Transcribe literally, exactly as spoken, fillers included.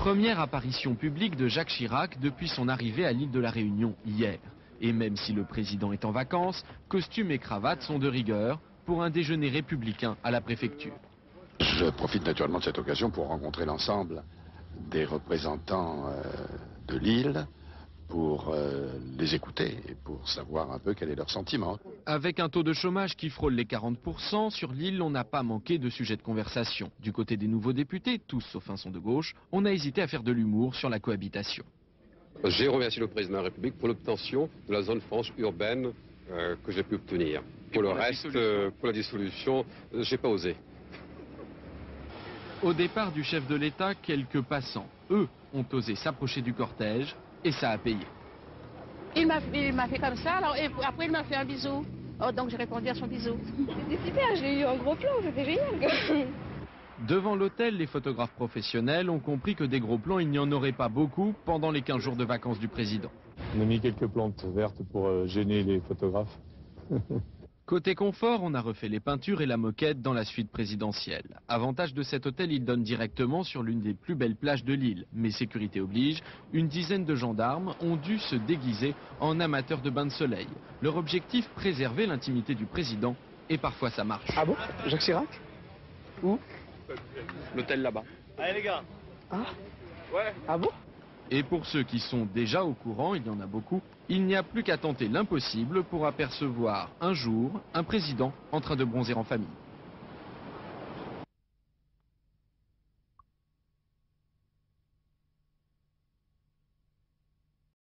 Première apparition publique de Jacques Chirac depuis son arrivée à l'île de la Réunion hier. Et même si le président est en vacances, costume et cravate sont de rigueur pour un déjeuner républicain à la préfecture. Je profite naturellement de cette occasion pour rencontrer l'ensemble des représentants euh, de l'île, pour euh, les écouter et pour savoir un peu quel est leur sentiment. Avec un taux de chômage qui frôle les quarante pour cent, sur l'île, on n'a pas manqué de sujets de conversation. Du côté des nouveaux députés, tous sauf un sont de gauche, on a hésité à faire de l'humour sur la cohabitation. J'ai remercié le président de la République pour l'obtention de la zone franche urbaine euh, que j'ai pu obtenir. Pour, pour le reste, euh, pour la dissolution, euh, j'ai pas osé. Au départ du chef de l'État, quelques passants, eux, ont osé s'approcher du cortège et ça a payé. Il m'a fait comme ça, alors, et après il m'a fait un bisou. Oh, donc j'ai répondu à son bisou. C'était super, j'ai eu un gros plan, c'était génial. Devant l'hôtel, les photographes professionnels ont compris que des gros plans, il n'y en aurait pas beaucoup pendant les quinze jours de vacances du président. On a mis quelques plantes vertes pour euh, gêner les photographes. Côté confort, on a refait les peintures et la moquette dans la suite présidentielle. Avantage de cet hôtel, il donne directement sur l'une des plus belles plages de l'île. Mais sécurité oblige, une dizaine de gendarmes ont dû se déguiser en amateurs de bains de soleil. Leur objectif, préserver l'intimité du président, et parfois ça marche. Ah bon? Jacques Chirac? Où? L'hôtel là-bas. Allez les gars. Ah? Ouais. Ah bon? Et pour ceux qui sont déjà au courant, il y en a beaucoup, il n'y a plus qu'à tenter l'impossible pour apercevoir un jour un président en train de bronzer en famille.